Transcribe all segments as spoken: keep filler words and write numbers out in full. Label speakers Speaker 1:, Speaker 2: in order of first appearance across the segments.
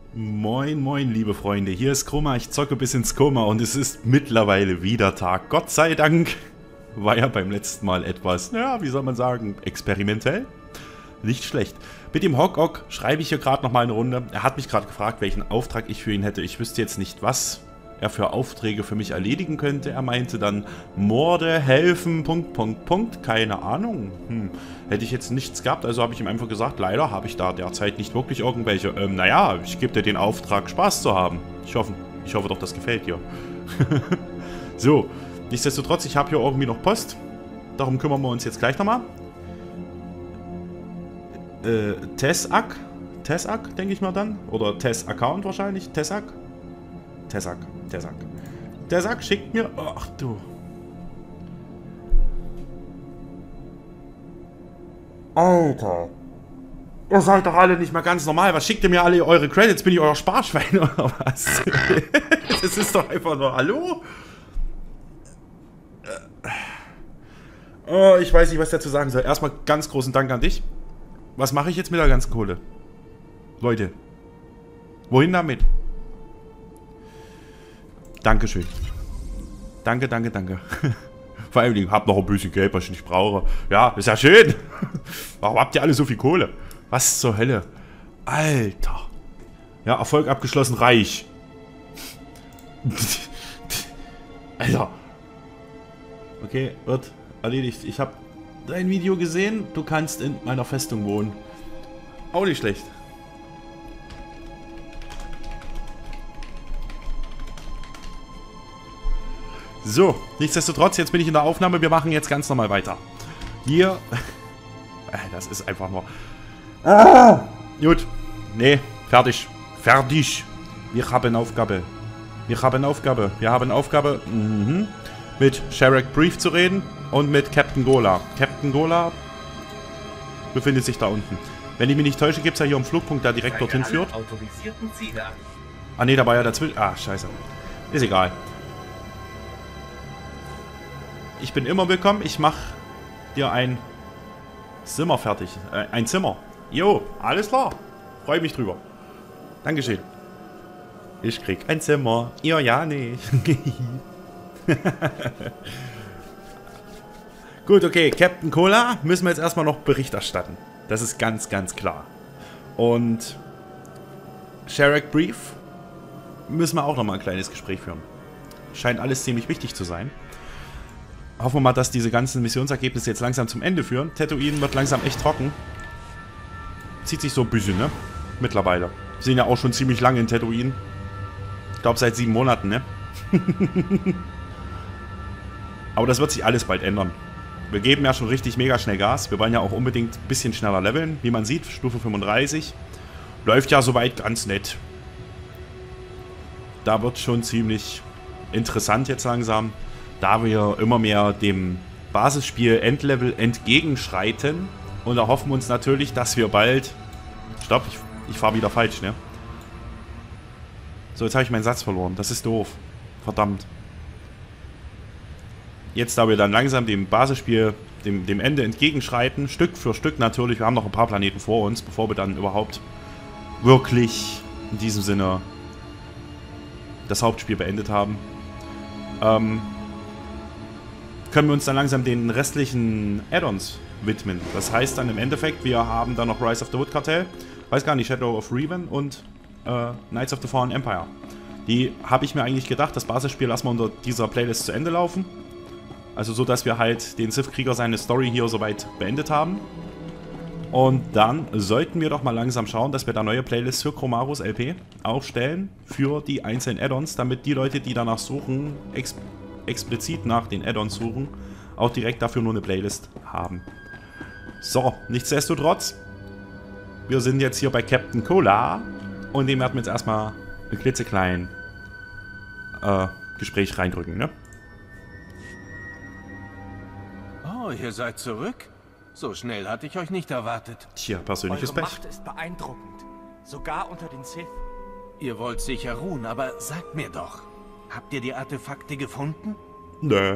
Speaker 1: Moin, moin, liebe Freunde. Hier ist Chroma, ich zocke bis ins Koma und es ist mittlerweile wieder Tag. Gott sei Dank war ja beim letzten Mal etwas, ja, wie soll man sagen, experimentell. Nicht schlecht. Mit dem Hok-Ok schreibe ich hier gerade nochmal eine Runde. Er hat mich gerade gefragt, welchen Auftrag ich für ihn hätte. Ich wüsste jetzt nicht, was er für Aufträge für mich erledigen könnte. Er meinte dann, Morde, helfen, Punkt, Punkt, Punkt. Keine Ahnung. Hm. Hätte ich jetzt nichts gehabt, also habe ich ihm einfach gesagt, leider habe ich da derzeit nicht wirklich irgendwelche. Ähm, naja, ich gebe dir den Auftrag, Spaß zu haben. Ich hoffe, ich hoffe doch, das gefällt dir. So, nichtsdestotrotz, ich habe hier irgendwie noch Post. Darum kümmern wir uns jetzt gleich nochmal. Äh, Tessak? Tessak, denke ich mal dann. Oder Tess-Account wahrscheinlich. Tessak? Tessak, Tessak. Tessak schickt mir... Ach du... Alter. Ihr seid doch alle nicht mal ganz normal. Was schickt ihr mir alle eure Credits? Bin ich euer Sparschwein oder was? Das ist doch einfach nur... Hallo? Oh, ich weiß nicht, was ich dazu sagen soll. Erstmal ganz großen Dank an dich. Was mache ich jetzt mit der ganzen Kohle? Leute. Wohin damit? Dankeschön. Danke, danke, danke. Vor allem, ich habe noch ein bisschen Geld, was ich nicht brauche. Ja, ist ja schön. Warum habt ihr alle so viel Kohle? Was zur Hölle? Alter. Ja, Erfolg abgeschlossen, reich. Alter. Okay, wird erledigt. Ich habe dein Video gesehen. Du kannst in meiner Festung wohnen. Auch nicht schlecht. So, nichtsdestotrotz, jetzt bin ich in der Aufnahme. Wir machen jetzt ganz normal weiter. Hier. Das ist einfach nur... Ah! Gut. Nee, fertig. Fertig. Wir haben Aufgabe. Wir haben Aufgabe. Wir haben Aufgabe, mhm, mit Sherek Brief zu reden und mit Captain Gola. Captain Gola befindet sich da unten. Wenn ich mich nicht täusche, gibt es ja hier einen Flugpunkt, der direkt dorthin führt. Ah ne, da war ja dazwischen. Ah, scheiße. Ist egal. Ich bin immer willkommen. Ich mach dir ein Zimmer fertig. Äh, ein Zimmer. Jo, alles klar. Freue mich drüber. Dankeschön. Ich krieg ein Zimmer. Ihr ja nicht. Gut, okay. Captain Cola müssen wir jetzt erstmal noch Bericht erstatten. Das ist ganz, ganz klar. Und Sherek Brief müssen wir auch nochmal ein kleines Gespräch führen. Scheint alles ziemlich wichtig zu sein. Hoffen wir mal, dass diese ganzen Missionsergebnisse jetzt langsam zum Ende führen. Tatooine wird langsam echt trocken. Zieht sich so ein bisschen, ne? Mittlerweile. Wir sind ja auch schon ziemlich lange in Tatooine. Ich glaube seit sieben Monaten, ne? Aber das wird sich alles bald ändern. Wir geben ja schon richtig mega schnell Gas. Wir wollen ja auch unbedingt ein bisschen schneller leveln. Wie man sieht, Stufe fünfunddreißig. Läuft ja soweit ganz nett. Da wird schon ziemlich interessant jetzt langsam. Da wir immer mehr dem Basisspiel Endlevel entgegenschreiten. Und da hoffen wir uns natürlich, dass wir bald... Stopp, ich, ich fahre wieder falsch, ne? So, jetzt habe ich meinen Satz verloren. Das ist doof. Verdammt. Jetzt, da wir dann langsam dem Basisspiel, dem, dem Ende entgegenschreiten, Stück für Stück natürlich. Wir haben noch ein paar Planeten vor uns, bevor wir dann überhaupt wirklich in diesem Sinne das Hauptspiel beendet haben. Ähm... können wir uns dann langsam den restlichen Add-ons widmen. Das heißt dann im Endeffekt, wir haben dann noch Rise of the Wood Cartel, weiß gar nicht, Shadow of Revan und äh, Knights of the Fallen Empire. Die habe ich mir eigentlich gedacht, das Basisspiel lassen wir unter dieser Playlist zu Ende laufen. Also so, dass wir halt den Sith-Krieger seine Story hier soweit beendet haben. Und dann sollten wir doch mal langsam schauen, dass wir da neue Playlists für Chromarus L P aufstellen für die einzelnen Add-ons, damit die Leute, die danach suchen, ex explizit nach den Add-ons suchen, auch direkt dafür nur eine Playlist haben. So, nichtsdestotrotz, wir sind jetzt hier bei Captain Cola und dem werden wir jetzt erstmal ein klitzeklein äh, Gespräch reindrücken, ne?
Speaker 2: Oh, ihr seid zurück? So schnell hatte ich euch nicht erwartet.
Speaker 1: Tja, persönliches
Speaker 3: Eure
Speaker 1: Pech.
Speaker 3: Macht ist beeindruckend. Sogar unter den Sith.
Speaker 2: Ihr wollt sicher ruhen, aber sagt mir doch, habt ihr die Artefakte gefunden?
Speaker 1: Nö.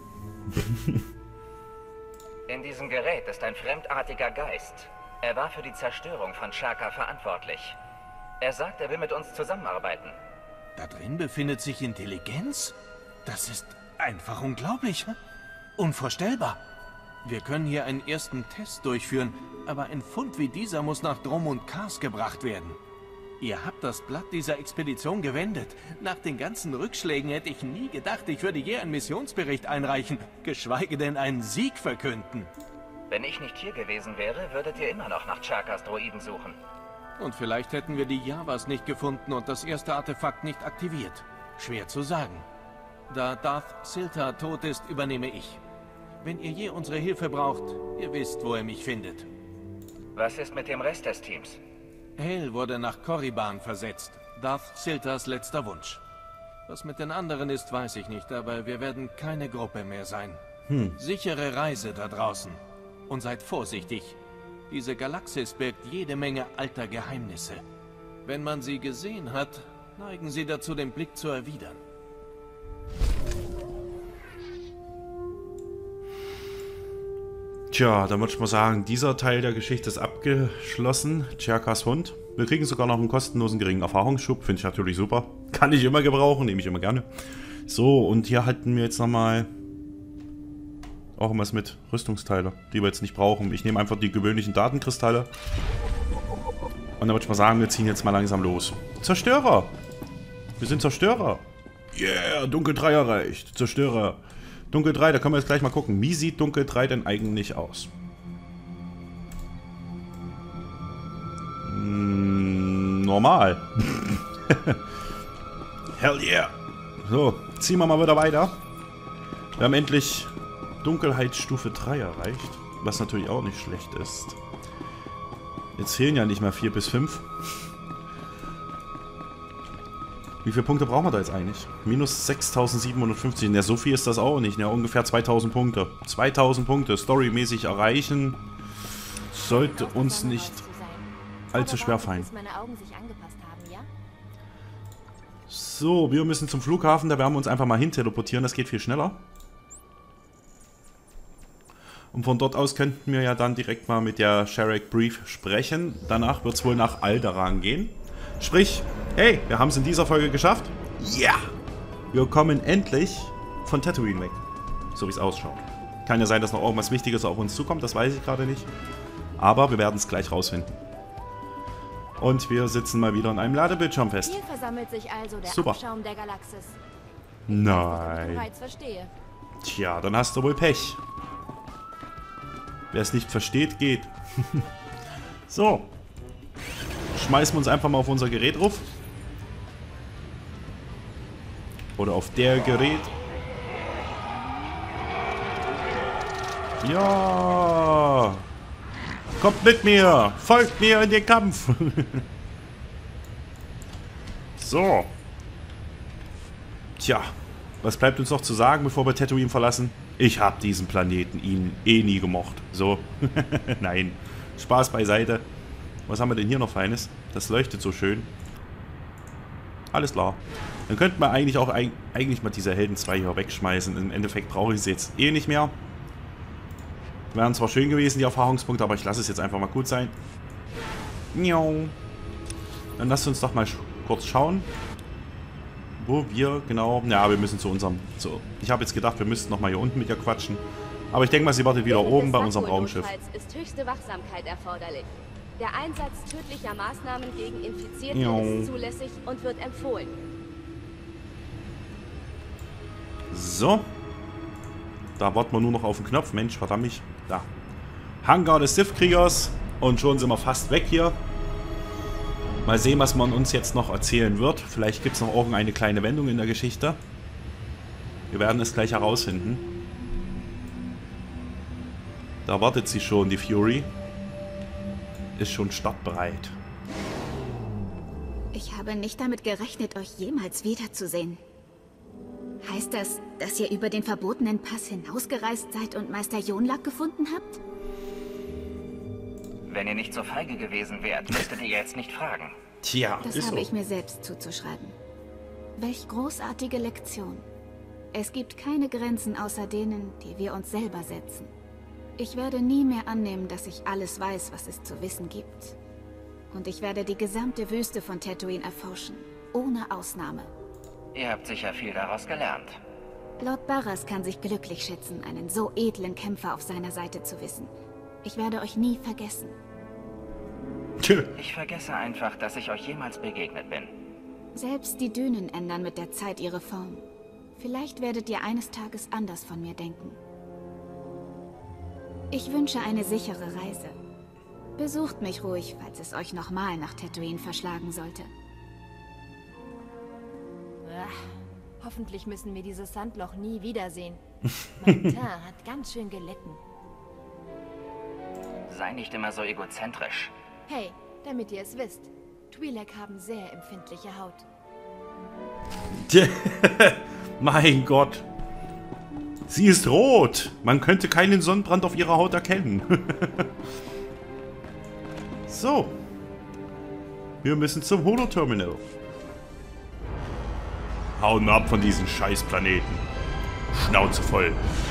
Speaker 4: In diesem Gerät ist ein fremdartiger Geist. Er war für die Zerstörung von Shaka verantwortlich. Er sagt, er will mit uns zusammenarbeiten.
Speaker 2: Da drin befindet sich Intelligenz? Das ist einfach unglaublich. Hm? Unvorstellbar. Wir können hier einen ersten Test durchführen, aber ein Fund wie dieser muss nach Drum und Kars gebracht werden. Ihr habt das Blatt dieser Expedition gewendet. Nach den ganzen Rückschlägen hätte ich nie gedacht, ich würde je einen Missionsbericht einreichen, geschweige denn einen Sieg verkünden.
Speaker 4: Wenn ich nicht hier gewesen wäre, würdet ihr immer noch nach Charkas Droiden suchen.
Speaker 2: Und vielleicht hätten wir die Javas nicht gefunden und das erste Artefakt nicht aktiviert. Schwer zu sagen. Da Darth Silta tot ist, übernehme ich. Wenn ihr je unsere Hilfe braucht, ihr wisst, wo ihr mich findet.
Speaker 4: Was ist mit dem Rest des Teams?
Speaker 2: Hale wurde nach Korriban versetzt. Darth Siltas letzter Wunsch. Was mit den anderen ist, weiß ich nicht, aber wir werden keine Gruppe mehr sein.
Speaker 1: Hm.
Speaker 2: Sichere Reise da draußen. Und seid vorsichtig. Diese Galaxis birgt jede Menge alter Geheimnisse. Wenn man sie gesehen hat, neigen sie dazu, den Blick zu erwidern.
Speaker 1: Tja, dann würde ich mal sagen, dieser Teil der Geschichte ist abgeschlossen. Charkas Hund. Wir kriegen sogar noch einen kostenlosen geringen Erfahrungsschub. Finde ich natürlich super. Kann ich immer gebrauchen, nehme ich immer gerne. So, und hier halten wir jetzt nochmal auch was mit Rüstungsteile, die wir jetzt nicht brauchen. Ich nehme einfach die gewöhnlichen Datenkristalle. Und dann würde ich mal sagen, wir ziehen jetzt mal langsam los. Zerstörer! Wir sind Zerstörer! Yeah, Dunkel drei erreicht. Zerstörer. Dunkel drei, da können wir jetzt gleich mal gucken. Wie sieht Dunkel drei denn eigentlich aus? Hm, normal. Hell yeah. So, ziehen wir mal wieder weiter. Wir haben endlich Dunkelheitsstufe drei erreicht. Was natürlich auch nicht schlecht ist. Jetzt fehlen ja nicht mehr vier bis fünf. Wie viele Punkte brauchen wir da jetzt eigentlich? Minus sechstausendsiebenhundertfünfzig. Ja, so viel ist das auch nicht. Ja, ungefähr zweitausend Punkte. zweitausend Punkte storymäßig erreichen. Sollte uns nicht allzu schwer fallen. So, wir müssen zum Flughafen. Da werden wir uns einfach mal hin teleportieren. Das geht viel schneller. Und von dort aus könnten wir ja dann direkt mal mit der Sharek Brief sprechen. Danach wird es wohl nach Alderaan gehen. Sprich, hey, wir haben es in dieser Folge geschafft. Ja! Yeah. Wir kommen endlich von Tatooine weg. So wie es ausschaut. Kann ja sein, dass noch irgendwas Wichtiges auf uns zukommt, das weiß ich gerade nicht. Aber wir werden es gleich rausfinden. Und wir sitzen mal wieder in einem Ladebildschirm fest.
Speaker 5: Hier versammelt sich also der
Speaker 1: Super.
Speaker 5: Abschaum der Galaxis.
Speaker 1: Nein.
Speaker 5: Verstehe.
Speaker 1: Tja, dann hast du wohl Pech. Wer es nicht versteht, geht. So. Schmeißen wir uns einfach mal auf unser Gerät drauf. Oder auf der Gerät. Ja. Kommt mit mir. Folgt mir in den Kampf. So. Tja. Was bleibt uns noch zu sagen, bevor wir Tatooine verlassen? Ich habe diesen Planeten ihn eh nie gemocht. So. Nein. Spaß beiseite. Was haben wir denn hier noch Feines? Das leuchtet so schön. Alles klar. Dann könnten wir eigentlich auch eigentlich mal diese Helden zwei hier wegschmeißen. Im Endeffekt brauche ich sie jetzt eh nicht mehr. Wären zwar schön gewesen, die Erfahrungspunkte, aber ich lasse es jetzt einfach mal gut sein. Dann lasst uns doch mal kurz schauen, wo wir genau... Ja, wir müssen zu unserem... Zu, ich habe jetzt gedacht, wir müssten noch mal hier unten mit ihr quatschen. Aber ich denke mal, sie wartet wieder oben bei unserem Raumschiff.
Speaker 5: Ist höchste Wachsamkeit erforderlich. Der Einsatz tödlicher Maßnahmen gegen Infizierte
Speaker 1: Jo.
Speaker 5: ist zulässig und wird empfohlen.
Speaker 1: So. Da warten wir nur noch auf den Knopf. Mensch, verdammt mich. Da. Hangar des Sith-Kriegers. Und schon sind wir fast weg hier. Mal sehen, was man uns jetzt noch erzählen wird. Vielleicht gibt es noch irgendeine kleine Wendung in der Geschichte. Wir werden es gleich herausfinden. Da wartet sie schon, die Fury. Ist schon startbereit.
Speaker 6: Ich habe nicht damit gerechnet, euch jemals wiederzusehen. Heißt das, dass ihr über den verbotenen Pass hinausgereist seid und Meister Jonlak gefunden habt?
Speaker 4: Wenn ihr nicht so feige gewesen wärt, müsstet ihr jetzt nicht fragen.
Speaker 1: Tja,
Speaker 6: Das
Speaker 1: ist
Speaker 6: habe
Speaker 1: so.
Speaker 6: ich mir selbst zuzuschreiben. Welch großartige Lektion. Es gibt keine Grenzen außer denen, die wir uns selber setzen. Ich werde nie mehr annehmen, dass ich alles weiß, was es zu wissen gibt. Und ich werde die gesamte Wüste von Tatooine erforschen. Ohne Ausnahme.
Speaker 4: Ihr habt sicher viel daraus gelernt.
Speaker 6: Lord Barras kann sich glücklich schätzen, einen so edlen Kämpfer auf seiner Seite zu wissen. Ich werde euch nie vergessen.
Speaker 4: Ich vergesse einfach, dass ich euch jemals begegnet bin.
Speaker 6: Selbst die Dünen ändern mit der Zeit ihre Form. Vielleicht werdet ihr eines Tages anders von mir denken. Ich wünsche eine sichere Reise. Besucht mich ruhig, falls es euch nochmal nach Tatooine verschlagen sollte.
Speaker 7: Ach, hoffentlich müssen wir dieses Sandloch nie wiedersehen. Mein Teint hat ganz schön gelitten.
Speaker 4: Sei nicht immer so egozentrisch.
Speaker 7: Hey, damit ihr es wisst, Twi'lek haben sehr empfindliche Haut.
Speaker 1: Mein Gott. Sie ist rot. Man könnte keinen Sonnenbrand auf ihrer Haut erkennen. So. Wir müssen zum Holo-Terminal. Hauen ab von diesen Scheißplaneten. Schnauze voll.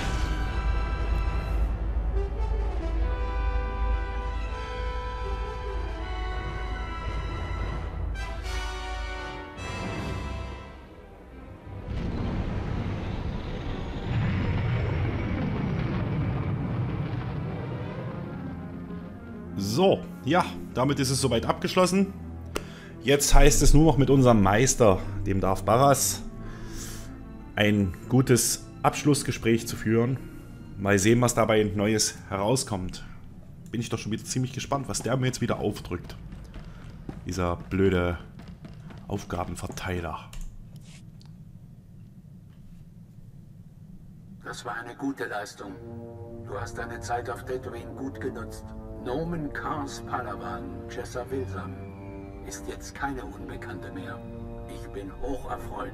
Speaker 1: So, ja, damit ist es soweit abgeschlossen. Jetzt heißt es nur noch mit unserem Meister, dem Darth Barras, ein gutes Abschlussgespräch zu führen. Mal sehen, was dabei Neues herauskommt. Bin ich doch schon wieder ziemlich gespannt, was der mir jetzt wieder aufdrückt. Dieser blöde Aufgabenverteiler.
Speaker 8: Das war eine gute Leistung. Du hast deine Zeit auf Tatooine gut genutzt. Nomen Kars Palawan, Jessa Wilsam, ist jetzt keine Unbekannte mehr. Ich bin hoch erfreut.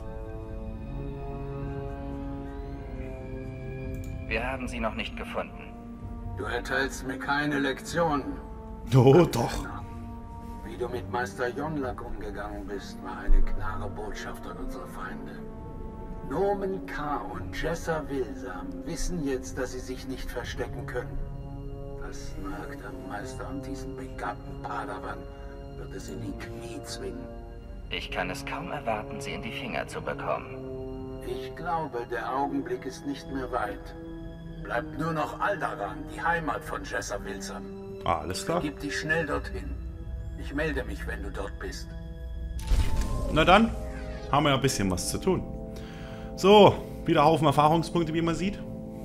Speaker 4: Wir haben sie noch nicht gefunden.
Speaker 8: Du erteilst mir keine Lektionen.
Speaker 1: Oh, doch.
Speaker 8: Wie du mit Meister Yonlak umgegangen bist, war eine klare Botschaft an unsere Feinde. Nomen Kar und Jessa Wilsam wissen jetzt, dass sie sich nicht verstecken können. Das nagt am Meister und diesen begabten Padawan wird es in die Knie zwingen.
Speaker 4: Ich kann es kaum erwarten, sie in die Finger zu bekommen.
Speaker 8: Ich glaube, der Augenblick ist nicht mehr weit. Bleibt nur noch Alderaan, die Heimat von Jessa Wilsam.
Speaker 1: Ah, alles klar.
Speaker 8: Gib dich schnell dorthin. Ich melde mich, wenn du dort bist.
Speaker 1: Na dann, haben wir ja ein bisschen was zu tun. So, wieder Haufen Erfahrungspunkte, wie man sieht.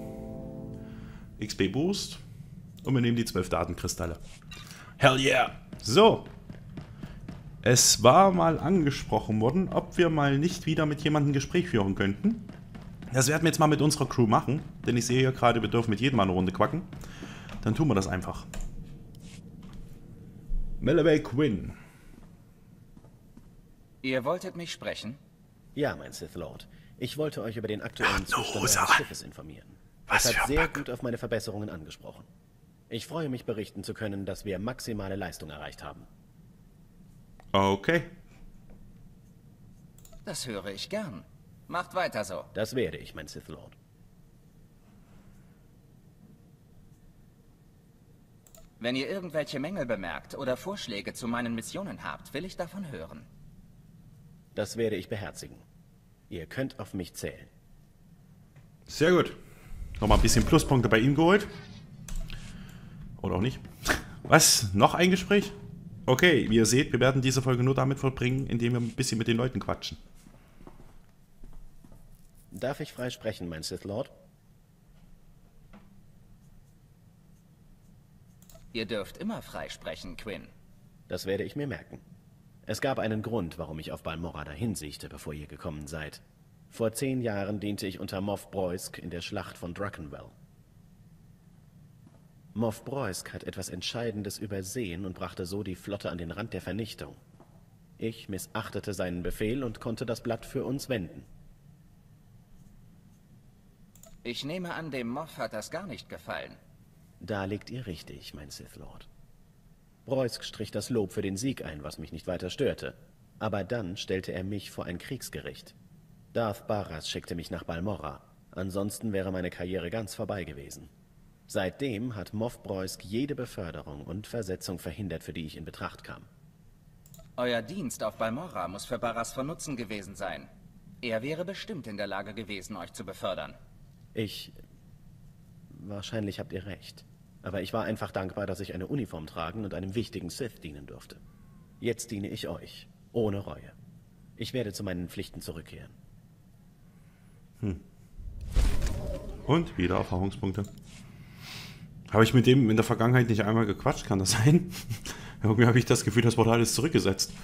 Speaker 1: X P Boost. Und wir nehmen die zwölf Datenkristalle. Hell yeah! So. Es war mal angesprochen worden, ob wir mal nicht wieder mit jemandem ein Gespräch führen könnten. Das werden wir jetzt mal mit unserer Crew machen. Denn ich sehe hier gerade, wir dürfen mit jedem mal eine Runde quacken. Dann tun wir das einfach. Melloway Quinn.
Speaker 4: Ihr wolltet mich sprechen?
Speaker 9: Ja, mein Sith Lord. Ich wollte euch über den aktuellen
Speaker 1: Ach,
Speaker 9: Zustand
Speaker 1: Rosa.
Speaker 9: eures Schiffes informieren.
Speaker 1: Was
Speaker 9: Es
Speaker 1: für
Speaker 9: hat
Speaker 1: ein
Speaker 9: sehr
Speaker 1: Bug.
Speaker 9: gut auf meine Verbesserungen angesprochen. Ich freue mich, berichten zu können, dass wir maximale Leistung erreicht haben.
Speaker 1: Okay.
Speaker 4: Das höre ich gern. Macht weiter so.
Speaker 9: Das werde ich, mein Sith Lord.
Speaker 4: Wenn ihr irgendwelche Mängel bemerkt oder Vorschläge zu meinen Missionen habt, will ich davon hören.
Speaker 9: Das werde ich beherzigen. Ihr könnt auf mich zählen.
Speaker 1: Sehr gut. Nochmal ein bisschen Pluspunkte bei ihm geholt. Oder auch nicht. Was? Noch ein Gespräch? Okay, wie ihr seht, wir werden diese Folge nur damit verbringen, indem wir ein bisschen mit den Leuten quatschen.
Speaker 9: Darf ich frei sprechen, mein Sith Lord?
Speaker 4: Ihr dürft immer frei sprechen, Quinn.
Speaker 9: Das werde ich mir merken. Es gab einen Grund, warum ich auf Balmorra dahinsiechte, bevor ihr gekommen seid. Vor zehn Jahren diente ich unter Moff Breusk in der Schlacht von Drachenwell. Moff Breusk hat etwas Entscheidendes übersehen und brachte so die Flotte an den Rand der Vernichtung. Ich missachtete seinen Befehl und konnte das Blatt für uns wenden.
Speaker 4: Ich nehme an, dem Moff hat das gar nicht gefallen.
Speaker 9: Da liegt ihr richtig, mein Sith Lord. Breusk strich das Lob für den Sieg ein, was mich nicht weiter störte. Aber dann stellte er mich vor ein Kriegsgericht. Darth Barras schickte mich nach Balmorra. Ansonsten wäre meine Karriere ganz vorbei gewesen. Seitdem hat Moff Breusk jede Beförderung und Versetzung verhindert, für die ich in Betracht kam.
Speaker 4: Euer Dienst auf Balmorra muss für Barras von Nutzen gewesen sein. Er wäre bestimmt in der Lage gewesen, euch zu befördern.
Speaker 9: Ich... Wahrscheinlich habt ihr recht. Aber ich war einfach dankbar, dass ich eine Uniform tragen und einem wichtigen Sith dienen durfte. Jetzt diene ich euch, ohne Reue. Ich werde zu meinen Pflichten zurückkehren.
Speaker 1: Hm. Und wieder Erfahrungspunkte. Habe ich mit dem in der Vergangenheit nicht einmal gequatscht? Kann das sein? Irgendwie habe ich das Gefühl, das wurde alles zurückgesetzt.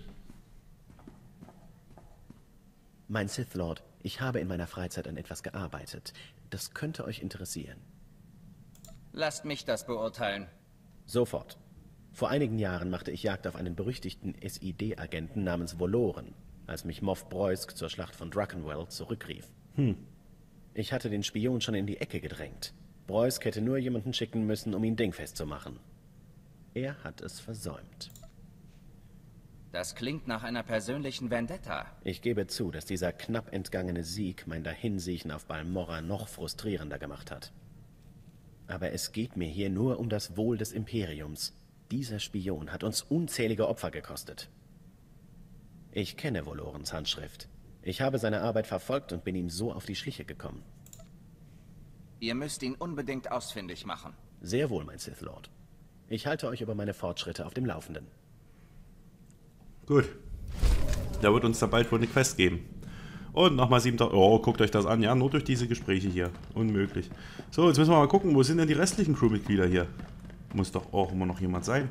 Speaker 9: Mein Sith Lord, ich habe in meiner Freizeit an etwas gearbeitet. Das könnte euch interessieren.
Speaker 4: Lasst mich das beurteilen.
Speaker 9: Sofort. Vor einigen Jahren machte ich Jagd auf einen berüchtigten S I D-Agenten namens Voloren, als mich Moff Breusk zur Schlacht von Drachenwell zurückrief.
Speaker 1: Hm.
Speaker 9: Ich hatte den Spion schon in die Ecke gedrängt. Breusk hätte nur jemanden schicken müssen, um ihn dingfest zu machen. Er hat es versäumt.
Speaker 4: Das klingt nach einer persönlichen Vendetta.
Speaker 9: Ich gebe zu, dass dieser knapp entgangene Sieg mein Dahinsiechen auf Balmorra noch frustrierender gemacht hat. Aber es geht mir hier nur um das Wohl des Imperiums. Dieser Spion hat uns unzählige Opfer gekostet. Ich kenne Volorens Handschrift. Ich habe seine Arbeit verfolgt und bin ihm so auf die Schliche gekommen.
Speaker 4: Ihr müsst ihn unbedingt ausfindig machen.
Speaker 9: Sehr wohl, mein Sith Lord. Ich halte euch über meine Fortschritte auf dem Laufenden.
Speaker 1: Gut. Da wird uns dann bald wohl eine Quest geben. Und nochmal siebentausend... Oh, guckt euch das an. Ja, nur durch diese Gespräche hier. Unmöglich. So, jetzt müssen wir mal gucken, wo sind denn die restlichen Crewmitglieder hier? Muss doch auch immer noch jemand sein.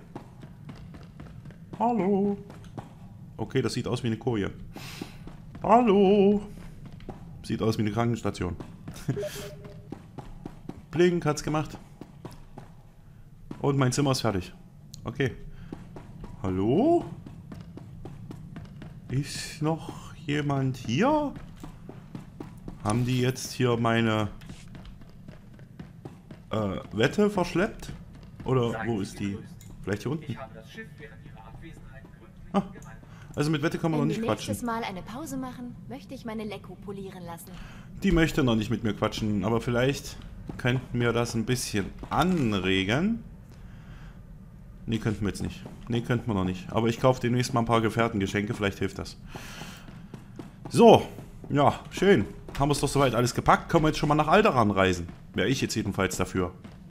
Speaker 1: Hallo. Okay, das sieht aus wie eine Koje. Hallo. Sieht aus wie eine Krankenstation. Blink hat's gemacht. Und mein Zimmer ist fertig. Okay. Hallo? Ist noch jemand hier? Haben die jetzt hier meine äh, Wette verschleppt? Oder wo ist die? Vielleicht hier unten? Ah, also mit Wette kann man noch nicht quatschen.
Speaker 7: Wenn wir nächstes Mal eine Pause machen, möchte ich meine Lecko polieren lassen.
Speaker 1: Die möchte noch nicht mit mir quatschen, aber vielleicht könnten wir das ein bisschen anregen. Nee, könnten wir jetzt nicht. Nee, könnten wir noch nicht. Aber ich kaufe demnächst mal ein paar Gefährtengeschenke, vielleicht hilft das. So, ja, schön. Haben wir es doch soweit alles gepackt. Können wir jetzt schon mal nach Alderaan reisen. Wäre ich jetzt jedenfalls dafür.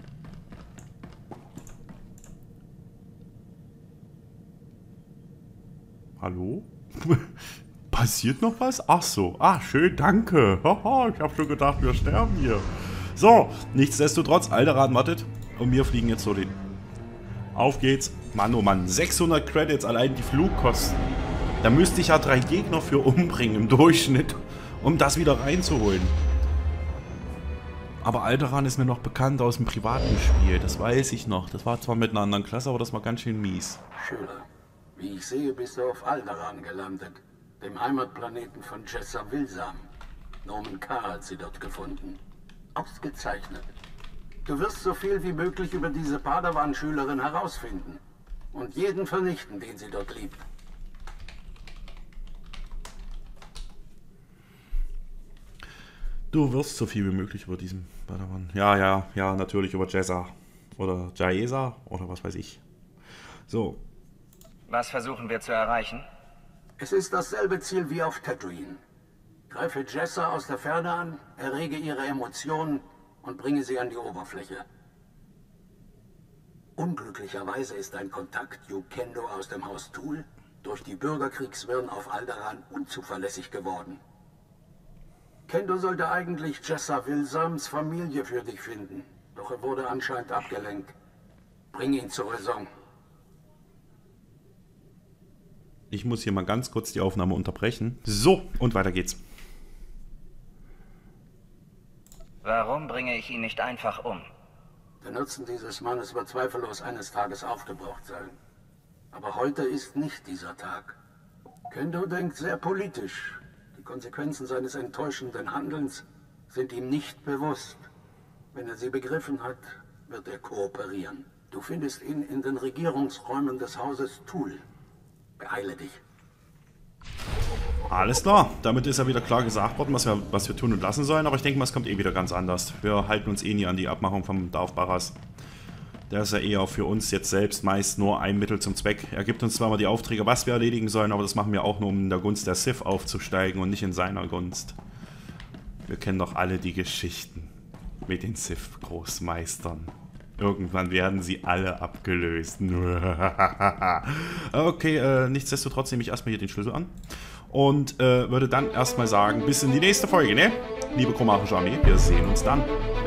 Speaker 1: Hallo? Passiert noch was? Ach so. Ah, schön, danke. Haha, ich habe schon gedacht, wir sterben hier. So, nichtsdestotrotz, Alderaan wartet. Und wir fliegen jetzt so den. Auf geht's. Mann, oh Mann. sechshundert Credits, allein die Flugkosten. Da müsste ich ja drei Gegner für umbringen im Durchschnitt, um das wieder reinzuholen. Aber Alderaan ist mir noch bekannt aus dem privaten Spiel. Das weiß ich noch. Das war zwar mit einer anderen Klasse, aber das war ganz schön mies.
Speaker 8: Schüler, wie ich sehe, bist du auf Alderaan gelandet. Dem Heimatplaneten von Jessa Wilsam. Norman K. hat sie dort gefunden. Ausgezeichnet. Du wirst so viel wie möglich über diese Padawan-Schülerin herausfinden. Und jeden vernichten, den sie dort liebt.
Speaker 1: Du wirst so viel wie möglich über diesen Padawan. Ja, ja, ja, natürlich über Jessa. Oder Jaeza oder was weiß ich. So.
Speaker 4: Was versuchen wir zu erreichen?
Speaker 8: Es ist dasselbe Ziel wie auf Tatooine. Greife Jessa aus der Ferne an, errege ihre Emotionen und bringe sie an die Oberfläche. Unglücklicherweise ist ein Kontakt Yukendo aus dem Haus Thul durch die Bürgerkriegswirren auf Alderaan unzuverlässig geworden. Kendo sollte eigentlich Jessa Wilsams Familie für dich finden, doch er wurde anscheinend abgelenkt. Bring ihn zur Raison.
Speaker 1: Ich muss hier mal ganz kurz die Aufnahme unterbrechen. So, und weiter geht's.
Speaker 4: Warum bringe ich ihn nicht einfach um?
Speaker 8: Der Nutzen dieses Mannes wird zweifellos eines Tages aufgebraucht sein. Aber heute ist nicht dieser Tag. Kendo denkt sehr politisch. Die Konsequenzen seines enttäuschenden Handelns sind ihm nicht bewusst. Wenn er sie begriffen hat, wird er kooperieren. Du findest ihn in den Regierungsräumen des Hauses Thul. Beeile dich.
Speaker 1: Alles klar, damit ist ja wieder klar gesagt worden, was wir, was wir tun und lassen sollen, aber ich denke mal, es kommt eh wieder ganz anders. Wir halten uns eh nie an die Abmachung vom Darth Barras. Der ist ja eher für uns jetzt selbst meist nur ein Mittel zum Zweck. Er gibt uns zwar mal die Aufträge, was wir erledigen sollen, aber das machen wir auch nur, um in der Gunst der Sith aufzusteigen und nicht in seiner Gunst. Wir kennen doch alle die Geschichten mit den Sith-Großmeistern. Irgendwann werden sie alle abgelöst. Okay, äh, nichtsdestotrotz nehme ich erstmal hier den Schlüssel an. Und äh, würde dann erstmal sagen, bis in die nächste Folge, ne? Liebe chromatische Armee, wir sehen uns dann.